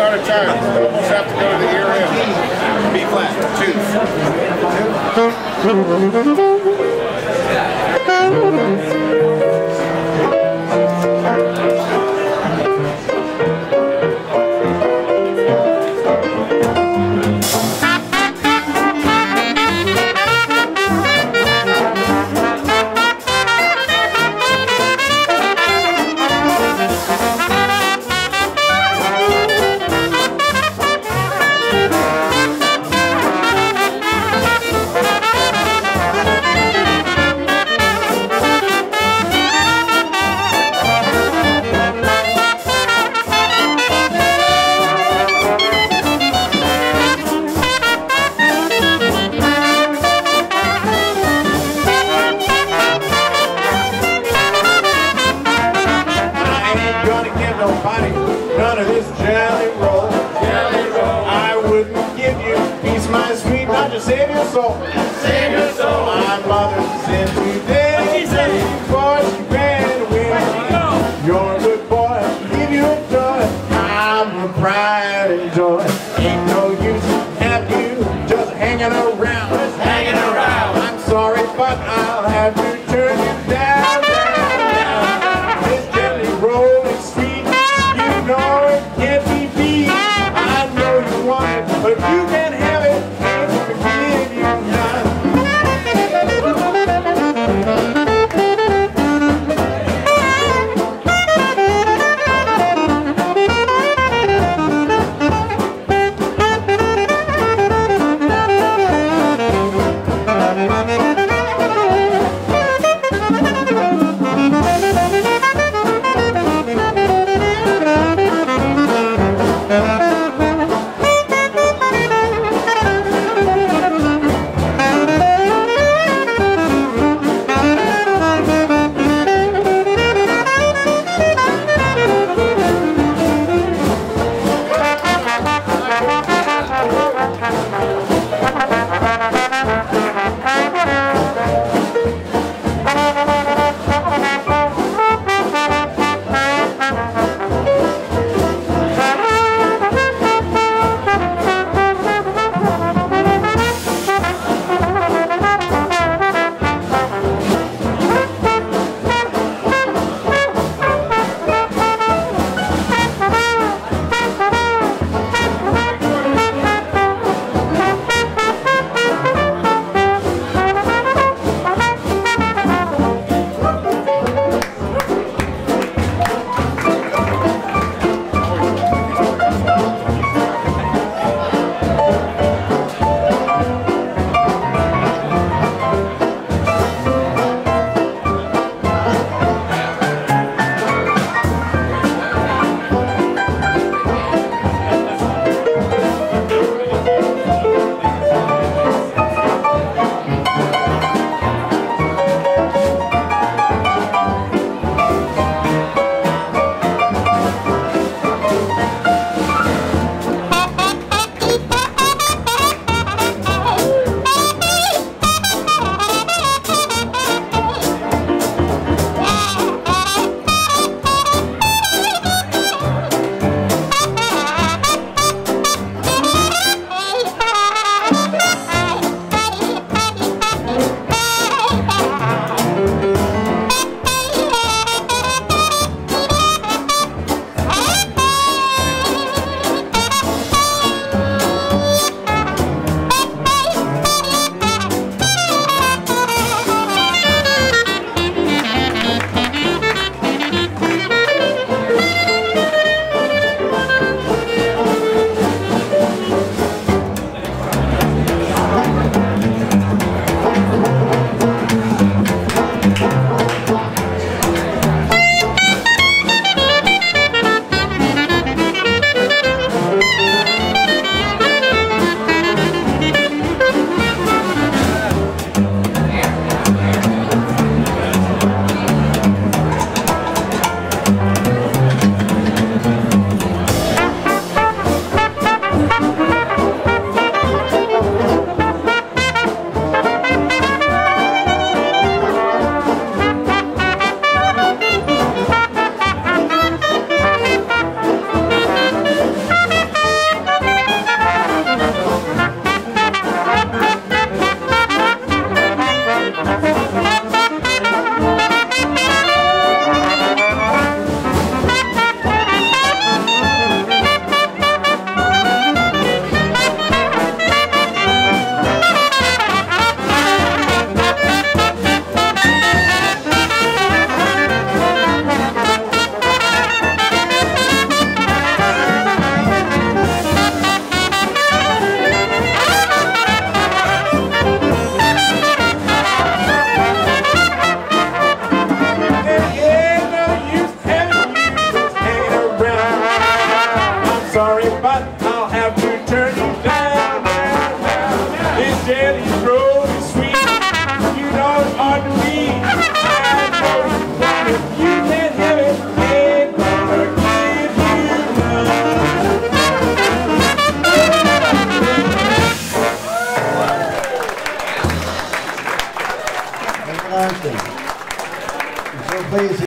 out of time. We almost have to go to the ear end. B flat, none of this jelly roll. I wouldn't give you a piece of my sweet, not just save your soul. Save your soul. My mother said today, boy, she ran away. You're a good boy, give you a toy. I'm a pride and joy. Ain't no use have you just hanging around. I'm sorry, but I'll have to turn you down. This jelly roll is sweet. No, it can't be beat. I know you want it, but you can't have it. Can't forgive you none. sorry, but I'll have to turn you down, down, down, down. This jelly's really sweet. You know it's hard to read. I know if you can't have it, ain't gonna give you none. I'm so pleased.